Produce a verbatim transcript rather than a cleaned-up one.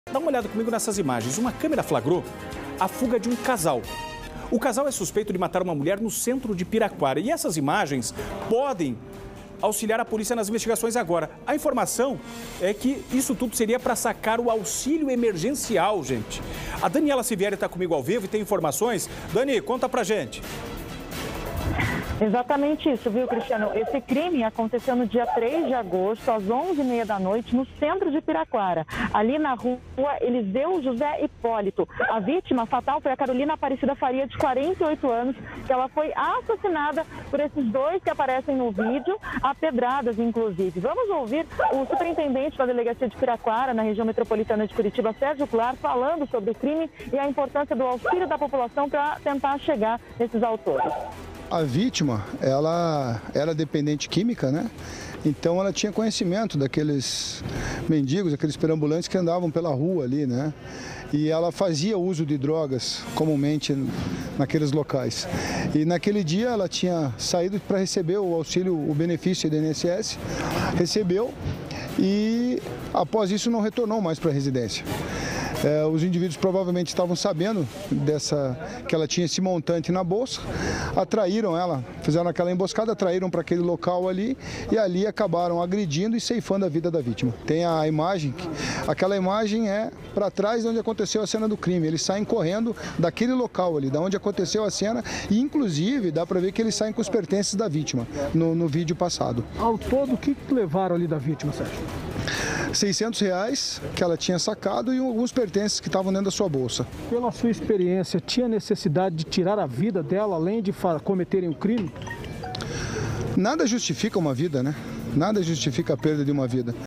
Dá uma olhada comigo nessas imagens. Uma câmera flagrou a fuga de um casal. O casal é suspeito de matar uma mulher no centro de Piraquara. E essas imagens podem auxiliar a polícia nas investigações agora. A informação é que isso tudo seria para sacar o auxílio emergencial, gente. A Daniela Sivieri está comigo ao vivo e tem informações. Dani, conta pra gente. Exatamente isso, viu, Cristiano? Esse crime aconteceu no dia três de agosto, às onze e meia da noite, no centro de Piraquara, ali na rua Eliseu José Hipólito. A vítima fatal foi a Carolina Aparecida Faria, de quarenta e oito anos, que ela foi assassinada por esses dois que aparecem no vídeo, a pedradas, inclusive. Vamos ouvir o superintendente da delegacia de Piraquara, na região metropolitana de Curitiba, Sérgio Clar, falando sobre o crime e a importância do auxílio da população para tentar chegar nesses autores. A vítima, ela era dependente química, né? Então ela tinha conhecimento daqueles mendigos, aqueles perambulantes que andavam pela rua ali, né? E ela fazia uso de drogas comumente naqueles locais. E naquele dia ela tinha saído para receber o auxílio, o benefício do I N S S, recebeu e após isso não retornou mais para a residência. É, os indivíduos provavelmente estavam sabendo dessa, que ela tinha esse montante na bolsa, atraíram ela, fizeram aquela emboscada, atraíram para aquele local ali e ali acabaram agredindo e ceifando a vida da vítima. Tem a imagem, aquela imagem é para trás de onde aconteceu a cena do crime. Eles saem correndo daquele local ali, da onde aconteceu a cena e inclusive dá para ver que eles saem com os pertences da vítima no, no vídeo passado. Ao todo, o que levaram ali da vítima, Sérgio? seiscentos reais que ela tinha sacado e alguns pertences que estavam dentro da sua bolsa. Pela sua experiência, tinha necessidade de tirar a vida dela, além de cometerem o crime? Nada justifica uma vida, né? Nada justifica a perda de uma vida.